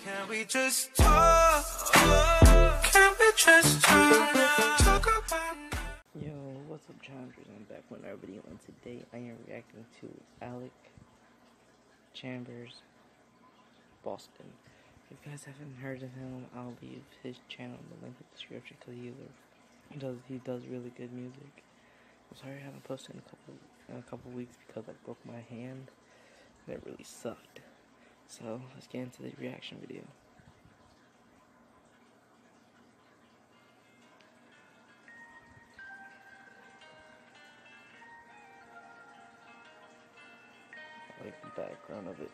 Can we just talk? Can we just talk about? Yo, what's up, Chambers? I'm back with another video, and today I am reacting to Alec Chambers Boston. If you guys haven't heard of him, I'll leave his channel in the link in the description because he does really good music. I'm sorry I haven't posted in a couple weeks because I broke my hand and it really sucked. So let's get into the reaction video. I like the background of it.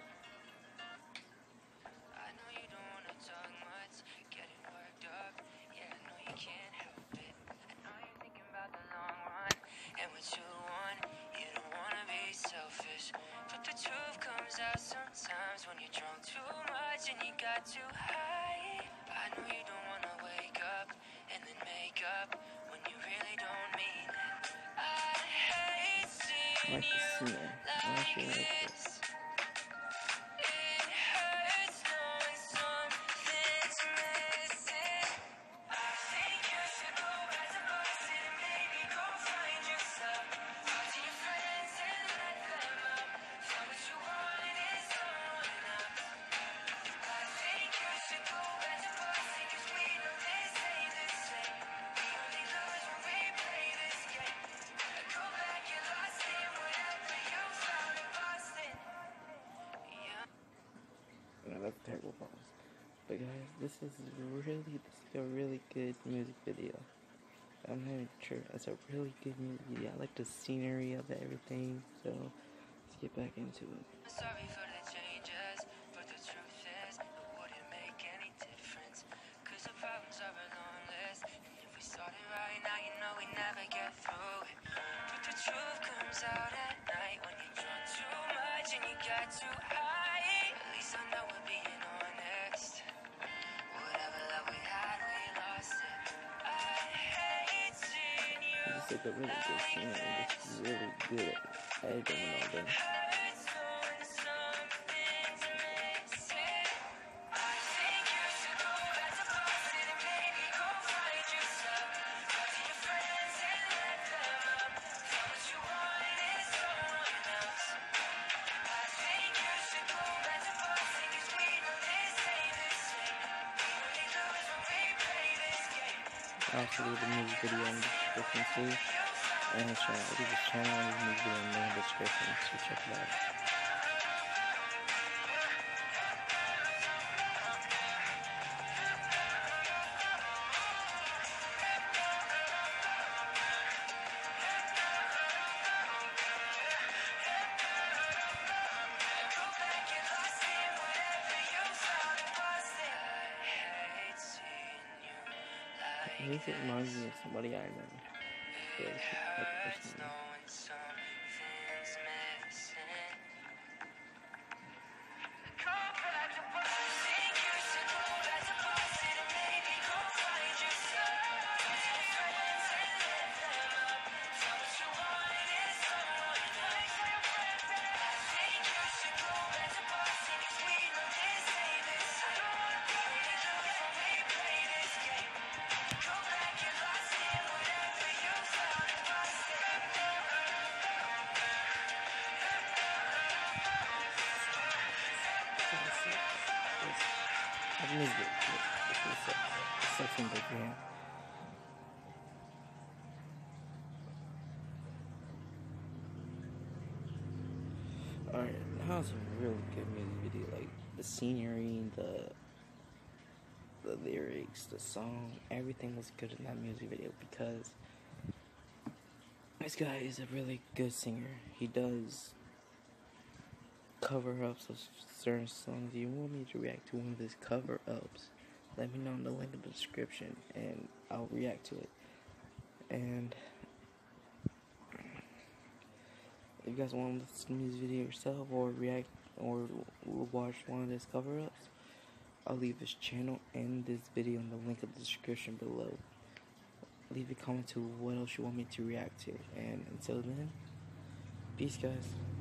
Sometimes when you're drunk too much and you got too high, I know you don't wanna wake up and then make up when you really don't mean it. I hate seeing you like this. It hurts knowing something's missing. I think you should go back to Boston and maybe go find yourself. Talk to your friends and let them up. Tell what you want is someone else. I think you should go back to Boston 'cause we know this ain't the same. We only lose when we play this game. Go back, you're lost in whatever you found in Boston. Yeah. No, that's terrible pause. But guys, this is a really good music video. I'm not even sure. It's a really good music video. I like the scenery of everything. So let's get back into it. Sorry for the changes, but the truth is it wouldn't make any difference. 'Cause the problems are a long list, and if we started right now, you know we never get through it. But the truth comes out at night when you're drunk too much and you got too high. At least I know we're being honest. Whatever love we had, we lost it. I hate seeing you. This is like a really good scenery. This is really good at editing and all that. I'll also leave the music video in the description too. And his channel. I'll leave his channel and his music video in the description, so check it out. He reminds me of somebody I know. So, I missed it. It's such a big game. Alright, that was a really good music video. Like the scenery, the lyrics, the song, everything was good in that music video because this guy is a really good singer. He does cover-ups of certain songs. If you want me to react to one of his cover-ups, let me know in the link in the description and I'll react to it. And if you guys want to listen to his video yourself or react or watch one of his cover-ups, I'll leave his channel and this video in the link in the description below. Leave a comment to what else you want me to react to. And until then, peace guys.